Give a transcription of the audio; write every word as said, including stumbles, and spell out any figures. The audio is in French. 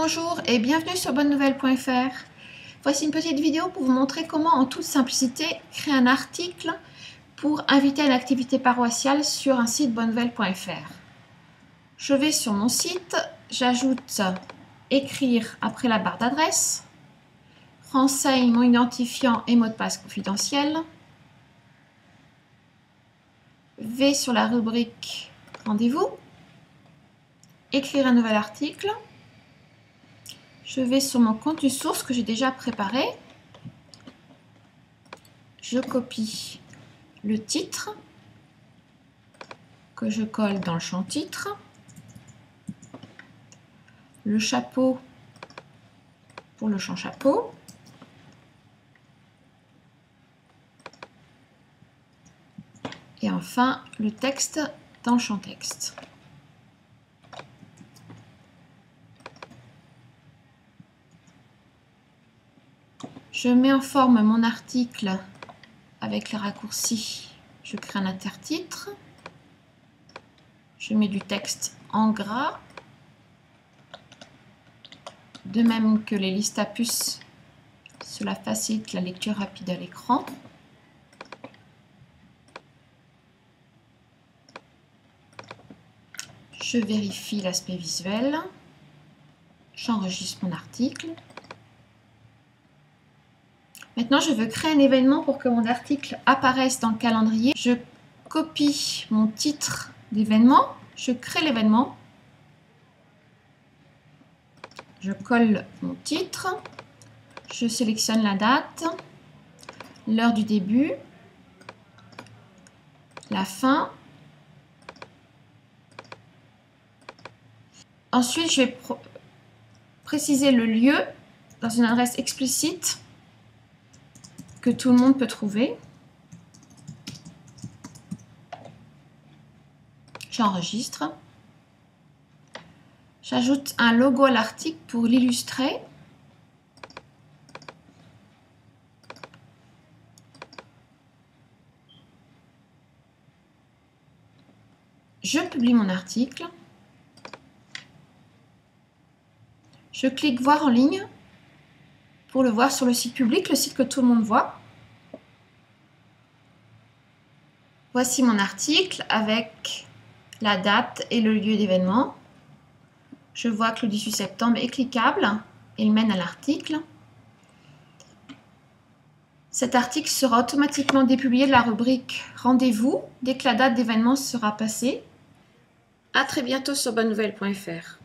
Bonjour et bienvenue sur bonne nouvelle point F R. Voici une petite vidéo pour vous montrer comment en toute simplicité créer un article pour inviter à une activité paroissiale sur un site bonne nouvelle point F R. Je vais sur mon site, j'ajoute écrire après la barre d'adresse, renseigne mon identifiant et mot de passe confidentiel, vais sur la rubrique rendez-vous, écrire un nouvel article. Je vais sur mon contenu source que j'ai déjà préparé. Je copie le titre que je colle dans le champ titre. Le chapeau pour le champ chapeau. Et enfin, le texte dans le champ texte. Je mets en forme mon article avec les raccourcis. Je crée un intertitre. Je mets du texte en gras. De même que les listes à puces, cela facilite la lecture rapide à l'écran. Je vérifie l'aspect visuel. J'enregistre mon article. Maintenant, je veux créer un événement pour que mon article apparaisse dans le calendrier. Je copie mon titre d'événement, je crée l'événement, je colle mon titre, je sélectionne la date, l'heure du début, la fin. Ensuite, je vais préciser le lieu dans une adresse explicite que tout le monde peut trouver. J'enregistre. J'ajoute un logo à l'article pour l'illustrer. Je publie mon article. Je clique voir en ligne pour le voir sur le site public, le site que tout le monde voit. Voici mon article avec la date et le lieu d'événement. Je vois que le dix-huit septembre est cliquable et il mène à l'article. Cet article sera automatiquement dépublié de la rubrique rendez-vous dès que la date d'événement sera passée. À très bientôt sur bonne nouvelle point F R.